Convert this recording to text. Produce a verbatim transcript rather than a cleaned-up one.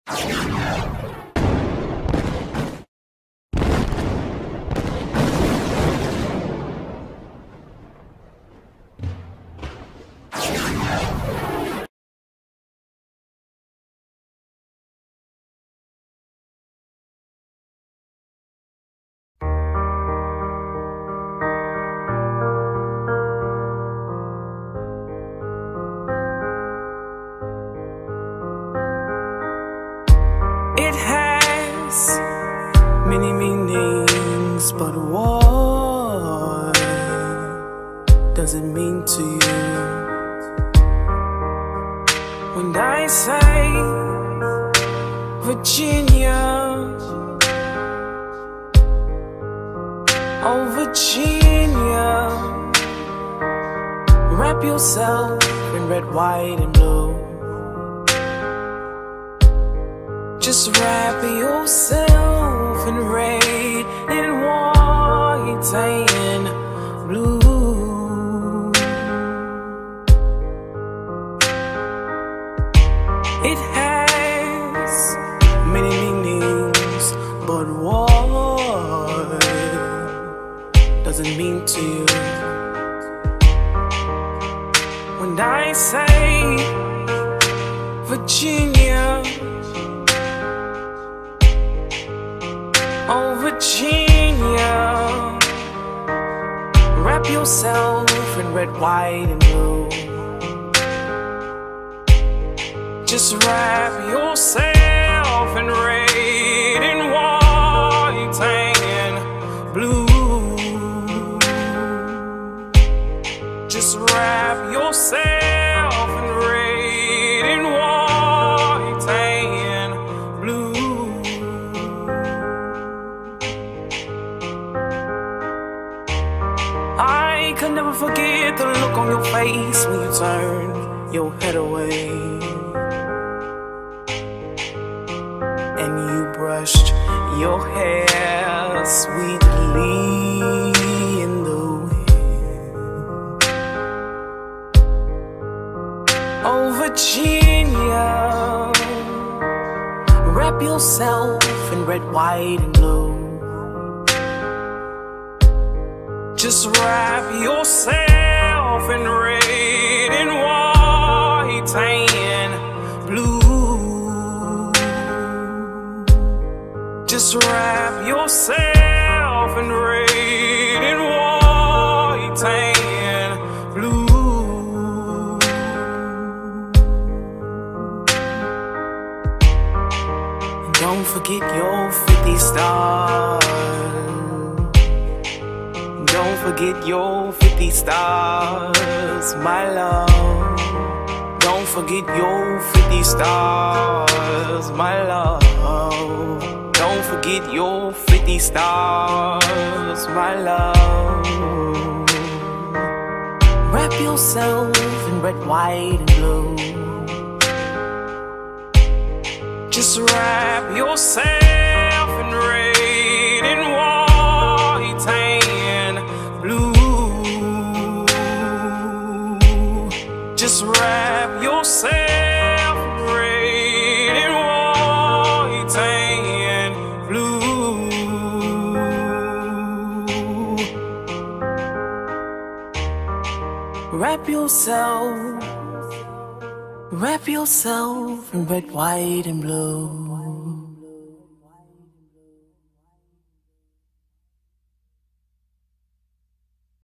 It has many meanings, but what does it mean to you? When I say Virginia, oh Virginia, wrap yourself in red, white, and blue. Just wrap yourself in red and white and blue. It has many meanings, but what does it mean to you? When I say Virginia, oh Virginia, wrap yourself in red, white, and blue. Just wrap yourself in red and white and blue. Just wrap yourself in red and white and blue. I could never forget the look on your face when you turned your head away and you brushed your hair sweetly in the wind. Oh Virginia, wrap yourself in red, white, and blue. Just wrap yourself in red and white and blue. Just wrap yourself in red and white and blue. And don't forget your fifty stars. Don't forget your fifty stars, my love. Don't forget your fifty stars, my love. Don't forget your fifty stars, my love. Wrap yourself in red, white, and blue. Just wrap yourself in red and white and blue. Just wrap yourself in red and white and blue. Wrap yourself, wrap yourself in red, white, and blue.